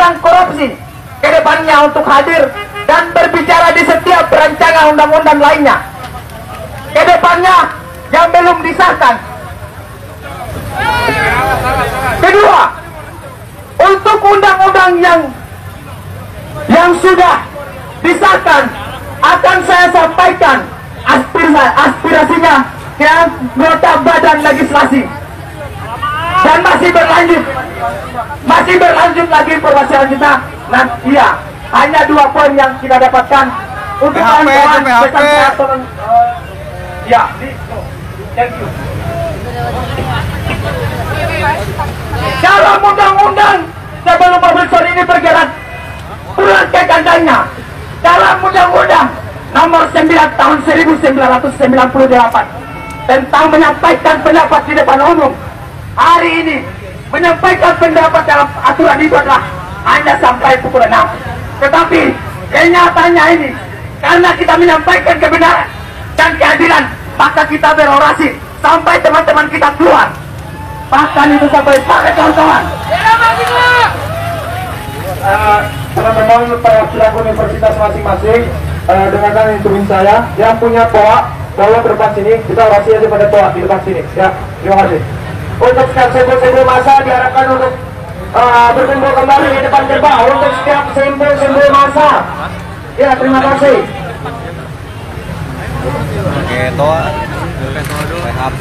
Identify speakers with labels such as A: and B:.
A: undang-undang korupsi ke depannya untuk hadir dan berbicara di setiap rancangan undang-undang lainnya ke depannya yang belum disahkan. Kedua, untuk undang-undang yang sudah disahkan akan saya sampaikan aspirasinya ke anggota badan legislasi dan masih berlanjut lagi informasi selanjutnya. Nah, iya, hanya 2 poin yang kita dapatkan untuk kawan-kawan ya, thank you. Dalam undang-undang sebelum public sorry ini berjalan turun ke kandangnya, dalam undang-undang nomor 9 tahun 1998 tentang menyampaikan pendapat di depan umum, hari ini menyampaikan pendapat dalam aturan itu adalah hanya sampai pukul 6. Tetapi kenyataannya ini, karena kita menyampaikan kebenaran dan keadilan, maka kita berorasi sampai teman-teman kita keluar. Bahkan itu sampai kawan-kawan.
B: Teman-teman pelaku universitas masing-masing, dengarkan instruksi saya. Yang punya toa depan sini, kita orasi aja pada toa di depan sini. Ya, terima kasih. Untuk setiap simbol-simbol massa diharapkan untuk berkumpul kembali di depan gerbang. Untuk setiap simbol-simbol massa. Ya, terima kasih.
C: Oke, toa dulu. HP.